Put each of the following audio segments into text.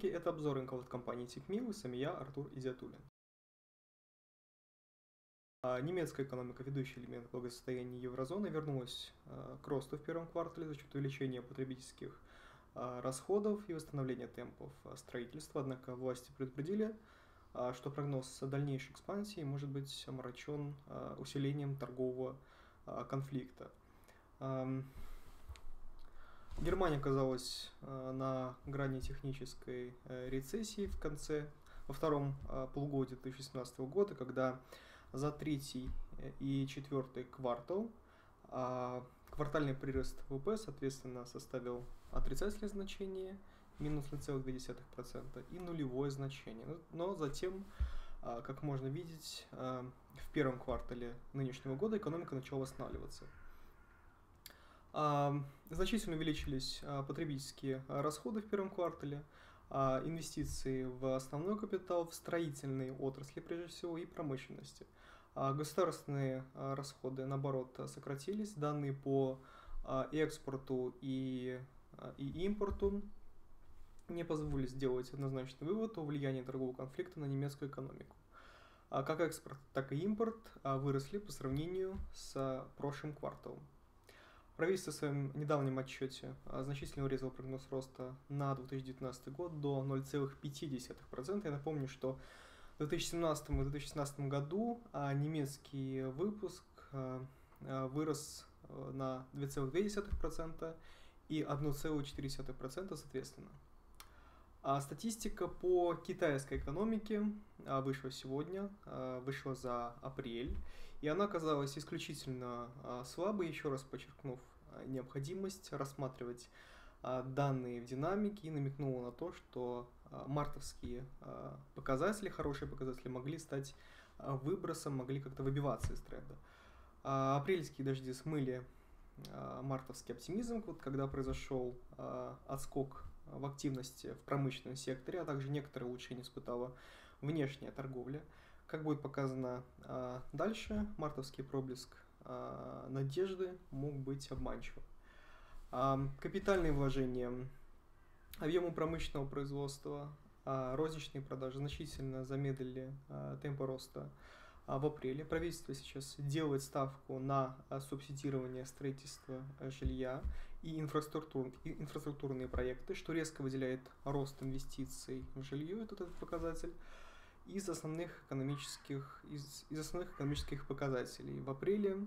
экономики. Это обзор рынка от компании TechMill, с вами я, Артур Изиатуллин. Немецкая экономика, ведущий элемент благосостояния еврозоны, вернулась к росту в первом квартале за счет увеличения потребительских расходов и восстановления темпов строительства. Однако власти предупредили, что прогноз дальнейшей экспансии может быть омрачен усилением торгового конфликта. Германия оказалась на грани технической рецессии во втором полугодии 2017 года, когда за третий и четвертый квартал квартальный прирост ВВП, соответственно, составил отрицательное значение, минус 0,2%, и нулевое значение. Но затем, как можно видеть, в первом квартале нынешнего года экономика начала восстанавливаться. Значительно увеличились потребительские расходы в первом квартале, инвестиции в основной капитал, в строительные отрасли, прежде всего, и промышленности. Государственные расходы, наоборот, сократились. Данные по экспорту и импорту не позволили сделать однозначный вывод о влиянии торгового конфликта на немецкую экономику. Как экспорт, так и импорт выросли по сравнению с прошлым кварталом. Правительство в своем недавнем отчете значительно урезало прогноз роста на 2019 год до 0,5%. Я напомню, что в 2017 и 2016 году немецкий выпуск вырос на 2,2% и 1,4% соответственно. Статистика по китайской экономике вышла сегодня, вышла за апрель, и она оказалась исключительно слабой, еще раз подчеркнув необходимость рассматривать данные в динамике, и намекнула на то, что мартовские показатели, хорошие показатели, могли стать выбросом, могли как-то выбиваться из тренда. Апрельские дожди смыли мартовский оптимизм, когда произошел отскок в активности в промышленном секторе, а также некоторые улучшения испытала внешняя торговля. Как будет показано дальше, мартовский проблеск надежды мог быть обманчивым. Капитальные вложения, объемы промышленного производства, розничные продажи значительно замедлили темпы роста в апреле. Правительство сейчас делает ставку на субсидирование строительства жилья и инфраструктурные проекты, что резко выделяет рост инвестиций в жилье, этот показатель, из основных экономических показателей. В апреле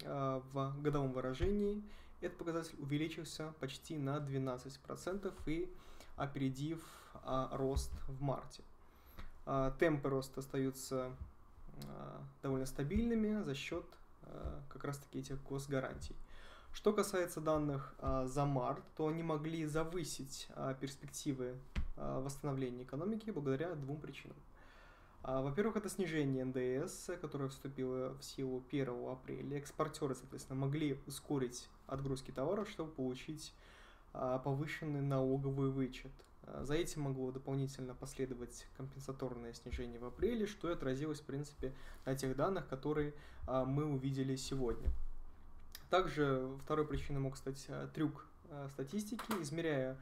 в годовом выражении этот показатель увеличился почти на 12% и опередив рост в марте. Темпы роста остаются довольно стабильными за счет как раз таки этих госгарантий. Что касается данных за март, то они могли завысить перспективы восстановления экономики благодаря двум причинам. Во-первых, это снижение НДС, которое вступило в силу 1 апреля. Экспортеры, соответственно, могли ускорить отгрузки товаров, чтобы получить повышенный налоговый вычет. За этим могло дополнительно последовать компенсаторное снижение в апреле, что и отразилось, в принципе, на тех данных, которые мы увидели сегодня. Также второй причиной мог стать трюк статистики, измеряя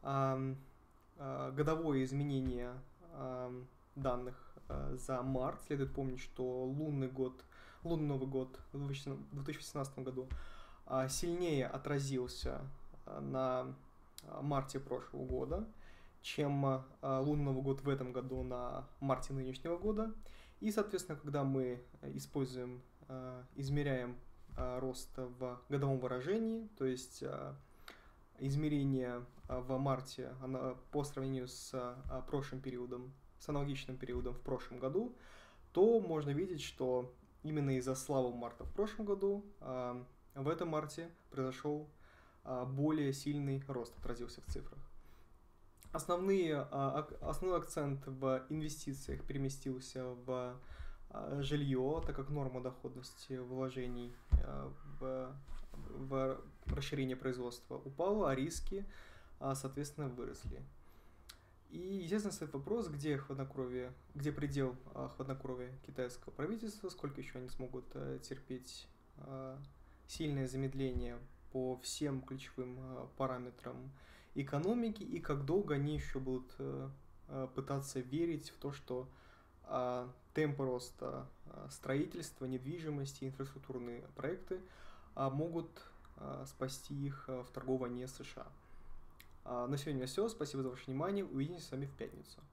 годовое изменение данных за март. Следует помнить, что лунный Новый год в 2018 году сильнее отразился на марте прошлого года, чем лунный Новый год в этом году на марте нынешнего года. И, соответственно, когда мы измеряем рост в годовом выражении, то есть измерение в марте по сравнению с прошлым периодом, с аналогичным периодом в прошлом году, то можно видеть, что именно из-за слабого марта в прошлом году в этом марте произошел более сильный рост, отразился в цифрах. Основной акцент в инвестициях переместился в жилье, так как норма доходности вложений в расширение производства упала, а риски, соответственно, выросли. И, естественно, стоит вопрос, где предел хладнокровия китайского правительства, сколько еще они смогут терпеть сильное замедление по всем ключевым параметрам экономики и как долго они еще будут пытаться верить в то, что темпы роста строительства, недвижимости, инфраструктурные проекты могут спасти их в торговой войне с США. На сегодня все. Спасибо за ваше внимание. Увидимся с вами в пятницу.